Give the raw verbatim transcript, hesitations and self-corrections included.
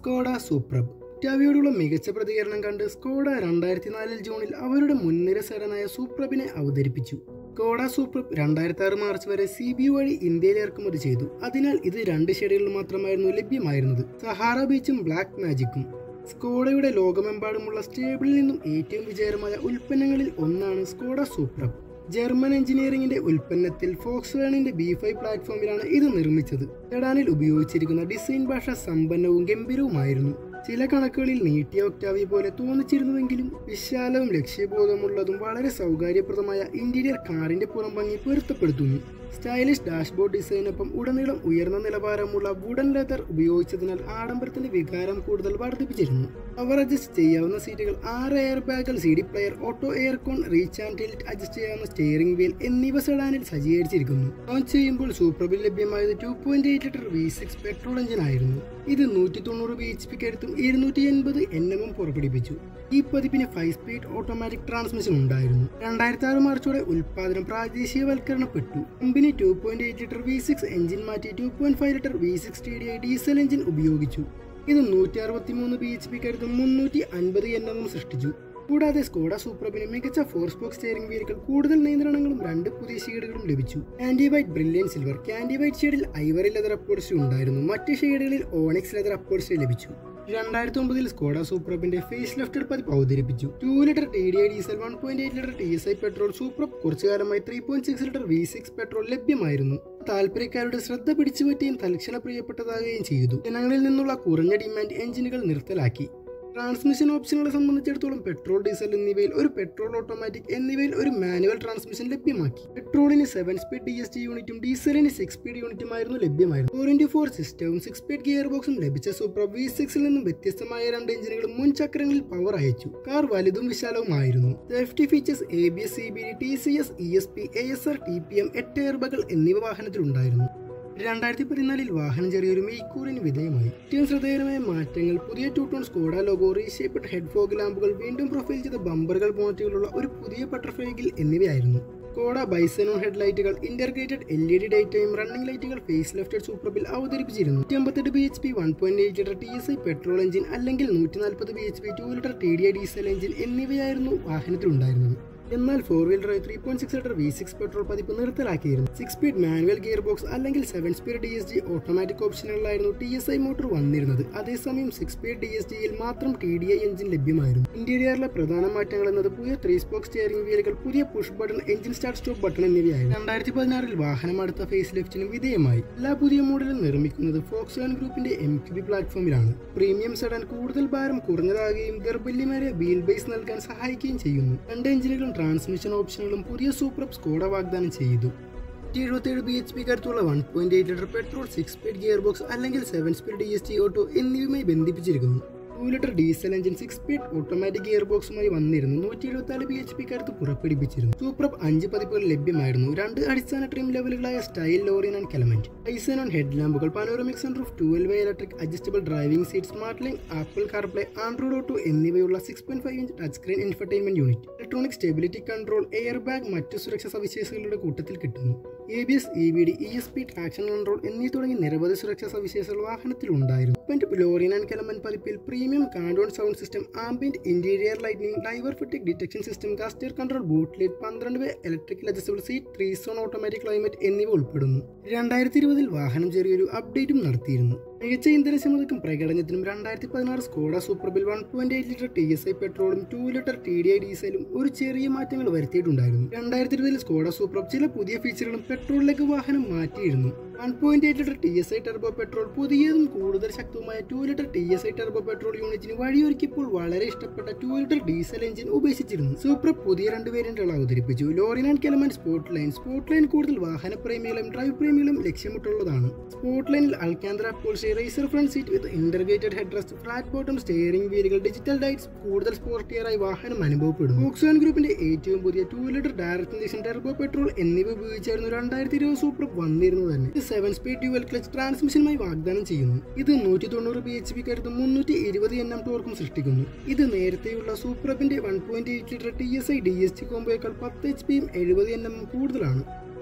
Skoda superb. ഒക്ടാവിയോടുള്ള മികച്ച പ്രതികരണം കണ്ട് സ്കോഡ രണ്ടായിരത്തി നാലിൽ ജൂണിൽ അവരുടെ മുൻനിര സെഡനായ സൂപ്പർബിനെ അവതരിപ്പിച്ചു. സ്കോഡ സൂപ്പർബ് രണ്ടായിരത്തി ആറ് മാർച്ച് വരെ സി ബി യു വഴി ഇന്ത്യയിൽ ഇറക്കുമതി ചെയ്തു. അതിനാൽ ഇത് രണ്ട് ഷെയ്ഡുകളിൽ മാത്രമായിരുന്നു ലഭ്യമായിരുന്നത്, സഹാറ ബീച്ചും ബ്ലാക്ക് മാജിക്കും. സ്കോഡയുടെ ലോകമെമ്പാടുമുള്ള സ്റ്റേബിളിൽ നിന്നും ഏറ്റവും വിജയകരമായ ഉൽപ്പന്നങ്ങളിൽ ഒന്നാണ് സ്കോഡ സൂപ്പർബ്. ജർമ്മൻ എഞ്ചിനീയറിംഗിന്റെ ഉൽപ്പന്നത്തിൽ ഫോക്സ്വാഗണിന്റെ ബി ഫൈവ് പ്ലാറ്റ്ഫോമിലാണ് ഇത് നിർമ്മിച്ചത്. സെഡാനിൽ ഉപയോഗിച്ചിരിക്കുന്ന ഡിസൈൻ ഭാഷ സമ്പന്നവും ഗംഭീരവുമായിരുന്നു. ചില കണക്കുകളിൽ നീട്ടിയ ഒക്ടാവിയ പോലെ തോന്നിച്ചിരുന്നുവെങ്കിലും വിശാലവും ലക്ഷ്യബോധമുള്ളതും വളരെ സൗകര്യപ്രദമായ ഇന്റീരിയർ കാറിന്റെ പുറം ഭംഗി പൊരുത്തപ്പെടുത്തുന്നു. സ്റ്റൈലിഷ് ഡാഷ്ബോർഡ് ഡിസൈനൊപ്പം ഉടനീളം ഉയർന്ന നിലവാരമുള്ള വുഡൻ ലെതർ ഉപയോഗിച്ചതിനാൽ ആഡംബരത്തിന്റെ വികാരം കൂടുതൽ വർദ്ധിപ്പിച്ചിരുന്നു. പവർ അഡ്ജസ്റ്റ് ചെയ്യാവുന്ന സീറ്റുകൾ, ആറ് എയർ ബാഗുകൾ, C D player, auto aircon, reach and tilt adjust ചെയ്യാവുന്ന സ്റ്റിയറിംഗ് വീൽ എന്നിവ സെഡാനിൽ സജ്ജീകരിച്ചിരിക്കുന്നു. ലോഞ്ച് ചെയ്യുമ്പോൾ സൂപ്പർബിൽ ലഭ്യമായത് two point eight litre V six petrol engine ആയിരുന്നു. ഇത് നൂറ്റി തൊണ്ണൂറ് ബി എച്ച് പി കരുത്തും ഇരുന്നൂറ്റി എൺപത് എൻ എമ്മും പുറപ്പെടുവിച്ചു. ഈ പതിപ്പിന് ഫൈവ് സ്പീഡ് ഓട്ടോമാറ്റിക് ട്രാൻസ്മിഷൻ ഉണ്ടായിരുന്നു. രണ്ടായിരത്തി ആറ് മാർച്ചോടെ ഉൽപാദനം പ്രാദേശികവൽക്കരണപ്പെട്ടു. Company two point eight litre V six engine മാറ്റി two point five litre V six T D I diesel engine ഉപയോഗിച്ചു. ഇത് നൂറ്റി അറുപത്തി മൂന്ന് ബി എച്ച് പി കരുത്തും മുന്നൂറ്റി അൻപത് എൻ എമ്മും സൃഷ്ടിച്ചു. കൂടാതെ സ്കോഡ സൂപ്പർബിന് മികച്ച ഫോർ സ്പോക്ക് സ്റ്റിയറിംഗ് വീലുകൾ, കൂടുതൽ നിയന്ത്രണങ്ങളും രണ്ട് പുതിയ ഷെയ്ഡുകളും ലഭിച്ചു. Candy white, brilliant silver. Candy white ഷെയ്ഡിൽ ഐവറി ലെതർ അപ്പോൾസ്റ്ററി ഉണ്ടായിരുന്നു. മറ്റ് ഷെയ്ഡുകളിൽ ഓണിക്സ് ലെതർ അപ്പോൾസ്റ്ററി ലഭിച്ചു. രണ്ടായിരത്തി ഒമ്പതിൽ സ്കോഡ സൂപ്പർബിന്റെ ഫേസ് ലിഫ്റ്റഡ് പതിപ്പ് അവതരിപ്പിച്ചു. Two litre T D I diesel, one point eight litre T S I petrol. Superb കുറച്ചു കാലമായി three point six litre V six petrol ലഭ്യമായിരുന്നു. താല്പര്യക്കാരുടെ ശ്രദ്ധ പിടിച്ചുപറ്റുകയും തൽക്ഷണ പ്രിയപ്പെട്ടതാകുകയും ചെയ്തു. ജനങ്ങളിൽ നിന്നുള്ള കുറഞ്ഞ ഡിമാൻഡ് എഞ്ചിനുകൾ നിർത്തലാക്കി. ട്രാൻസ്മിഷൻ ഓപ്ഷനുകളെ സംബന്ധിച്ചിടത്തോളം പെട്രോൾ, ഡീസൽ എന്നിവയിൽ ഒരു പെട്രോൾ, ഓട്ടോമാറ്റിക് എന്നിവയിൽ ഒരു മാനുവൽ ട്രാൻസ്മിഷൻ ലഭ്യമാക്കി. പെട്രോളിന് seven speed D S G യൂണിറ്റും ഡീസലിന് സിക്സ് സ്പീഡ് യൂണിറ്റുമായിരുന്നു ലഭ്യമായിരുന്നു. ഫോർ ഇന്റു ഫോർ സിസ്റ്റവും സിക്സ് സ്പീഡ് ഗിയർ ബോക്സും ലഭിച്ച സൂപ്പർ വി സിക്സിൽ നിന്നും വ്യത്യസ്തമായ രണ്ട് എഞ്ചിനുകളും മുൻ ചക്രങ്ങളിൽ പവർ അയച്ചു. കാർ വലുതും വിശാലവുമായിരുന്നു. Safety features A B S, C B D, T C S, E S P, A S R, T P M, എട്ട് എയർബാഗുകൾ എന്നിവ വാഹനത്തിലുണ്ടായിരുന്നു. രണ്ടായിരത്തി പതിനാലിൽ വാഹനം ചെറിയൊരു മെയ്ക്കൂറിന് വിധേയമായി. ഏറ്റവും ശ്രദ്ധേയമായ മാറ്റങ്ങൾ: പുതിയ two tone Skoda logo, reshaped head fog ലാമ്പുകൾ, വീണ്ടും പ്രൊഫൈൽ ചെയ്ത ബമ്പറുകൾ, ബോണറ്റുകളുള്ള ഒരു പുതിയ ബട്ടർഫ്ലൈ ഗ്രിൽ എന്നിവയായിരുന്നു. സ്കോഡ ബൈസനോൺ ഹെഡ് ലൈറ്റുകൾ, integrated L E D day time running ലൈറ്റുകൾ ഫേസ് ലിഫ്റ്റഡ് സൂപ്പർബിൽ അവതരിപ്പിച്ചിരുന്നു. നൂറ്റി അമ്പത്തെട്ട് B H P one point eight litre T S I petrol engine അല്ലെങ്കിൽ നൂറ്റി നാൽപ്പത് B H P two litre T D I diesel engine എന്നിവയായിരുന്നു വാഹനത്തിലുണ്ടായിരുന്നത്. എന്നാൽ four wheel drive three point six litre V six petrol പതിപ്പ് നിർത്തലാക്കിയിരുന്നു. Six speed manual gear box അല്ലെങ്കിൽ seven speed D S G automatic ഓപ്ഷനുകളിലായിരുന്നു T S I motor വന്നിരുന്നത്. അതേസമയം six speed D S ജിയിൽ മാത്രം ടി ഡി ഐ എഞ്ചിൻ ലഭ്യമായിരുന്നു. ഇന്റീരിയറിലെ പ്രധാന മാറ്റങ്ങൾ എന്നത് പുതിയ ത്രീ സ്പോക്ക് സ്റ്റിയറിംഗ് വീലുകൾ, പുതിയ push button, engine start stop button എന്നിവയായിരുന്നു. രണ്ടായിരത്തി പതിനാറിൽ വാഹനം അടുത്ത ഫേസ് ലിഫ്റ്റിനും വിധേയമായി. എല്ലാ പുതിയ മോഡലും നിർമ്മിക്കുന്നത് ഫോക്സ്വാഗൺ ഗ്രൂപ്പിന്റെ എം ക്യു ബി പ്ലാറ്റ്ഫോമിലാണ്. പ്രീമിയം സെഡാൻ കൂടുതൽ ഭാരം കുറഞ്ഞതാകുകയും ദൗർബല്യമേറിയ വീൽ ബേസ് നൽകാൻ സഹായിക്കുകയും ചെയ്യുന്നു. രണ്ട് എഞ്ചിനുകളും ട്രാൻസ്മിഷൻ ഓപ്ഷനുകളും പുതിയ സൂപ്പർബ് സ്കോഡ വാഗ്ദാനം ചെയ്തു. എഴുപത്തിയേഴ് ബി എച്ച് പി കരുത്തുള്ള one point eight litre petrol, six speed gear box അല്ലെങ്കിൽ seven speed D S T auto എന്നിവയുമായി ബന്ധിപ്പിച്ചിരിക്കുന്നു. Two litre diesel engine six speed automatic gear ബോക്സുമായി വന്നിരുന്നു. നൂറ്റി എഴുപത്തിനാല് ബി എച്ച് പി കരുത്ത് പുറപ്പെടുവിച്ചിരുന്നു. സൂപ്പർബ് അഞ്ച് പതിപ്പുകൾ ലഭ്യമായിരുന്നു. രണ്ട് അടിസ്ഥാന ട്രിം ലെവലുകളായ style, Laurin and Klement, xenon head ലാമ്പുകൾ, panoramic sunroof, twelve way electric adjustable driving seat, smart link, Apple CarPlay, Android auto എന്നിവയുള്ള six point five inch touch screen infotainment unit, electronic stability control, air bag മറ്റു സുരക്ഷാ സവിശേഷതകളുടെ കൂട്ടത്തിൽ കിട്ടുന്നു. A B S, E V D, E S P, traction control എന്നീ തുടങ്ങി നിരവധി സുരക്ഷാ സവിശേഷതകൾ വാഹനത്തിലുണ്ടായിരുന്നു. ലോറിയൻ ആൻഡ് കെലമെന്റ് പതിപ്പിൽ premium Kardon sound system, ambient interior lighting, driver fatigue detection system, caster control, boot light, പന്ത്രണ്ട് way electrical adjustable seat, three zone automatic climate എന്നിവ ഉൾപ്പെടുന്നു. രണ്ടായിരത്തി ഇരുപതിൽ വാഹനം ചെറിയൊരു അപ്ഡേറ്റും നടത്തിയിരുന്നു. മികച്ച ഇന്ധനക്ഷമതയ്ക്കും പ്രകടനത്തിനും രണ്ടായിരത്തി പതിനാറ് സ്കോഡ സൂപ്പർബിൽ one point eight litre T S I പെട്രോളും two litre T D I ഡീസലും ഒരു ചെറിയ മാറ്റങ്ങൾ വരുത്തിയിട്ടുണ്ടായിരുന്നു. രണ്ടായിരത്തി ഇരുപതിൽ സ്കോഡ സൂപ്പർബ് ചില പുതിയ ഫീച്ചറുകളും പെട്രോളിലേക്ക് വാഹനം മാറ്റിയിരുന്നു. One point eight litre T S I turbo petrol പുതിയതും കൂടുതൽ ശക്തവുമായ two litre T S I turbo petrol യൂണിറ്റിന് വഴിയൊരുക്കിയപ്പോൾ വളരെ ഇഷ്ടപ്പെട്ട ടു ലിറ്റർ ഡീസൽ എഞ്ചിൻ ഉപേക്ഷിച്ചിരുന്നു. സൂപ്പർബ് പുതിയ രണ്ട് വേരിയന്റുകൾ അവതരിപ്പിച്ചു. Laurin and Klement sport line. Sport line കൂടുതൽ വാഹന പ്രേമികളും ഡ്രൈവ് പ്രേമികളും ലക്ഷ്യമിട്ടുള്ളതാണ്. സ്പോർട്ട് ലൈനിൽ Alcantara upholstery, racer front seat with integrated head rest, flat bottom steering വീലുകൾ, ഡിജിറ്റൽ ലൈറ്റ്സ് കൂടുതൽ സ്പോർട്ടിയറായി വാഹനം അനുഭവപ്പെടും. ഫോക്സ്വാഗൺ ഗ്രൂപ്പിന്റെ ഏറ്റവും പുതിയ two litre direct injection turbo petrol എന്നിവ ഉപയോഗിച്ചായിരുന്നു രണ്ടായിരത്തി ഇരുപത് സൂപ്പർബ് വന്നിരുന്നത് തന്നെ. സെവൻ സ്പീഡ് ഡ്യുവൽ ക്ലച്ച് ട്രാൻസ്മിഷനുമായി വാഗ്ദാനം ചെയ്യുന്നു. ഇത് നൂറ്റി തൊണ്ണൂറ് ബി എച്ച് പി കരുത്തും മുന്നൂറ്റി ഇരുപത് എൻ എം ടോർക്കും സൃഷ്ടിക്കുന്നു. ഇത് നേരത്തെയുള്ള സൂപ്പർബിന്റെ one point eight litre T S I D S T കോമ്പോയേക്കാൾ പത്ത് എച്ച് പിയും എഴുപത് എൻ എമ്മും കൂടുതലാണ്.